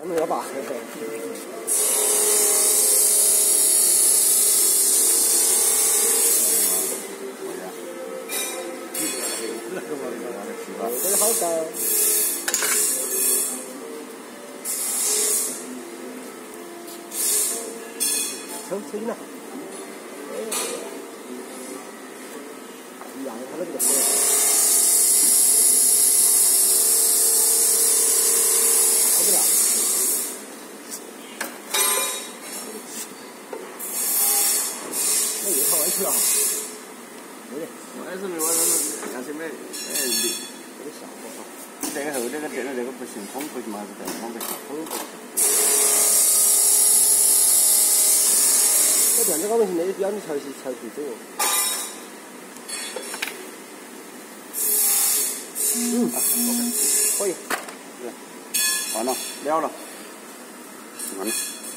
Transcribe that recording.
没有吧？这个好高。抽筋了。一样，它的这个头。好不了。那又朝歪去了。对的。歪是没歪，但是没力。这个效果好。这个后这个不行，通不行嘛？还是这通不行？通不行。我电子钢不行，那也比较你调去左右。OK， 可以。完了，了了，完了。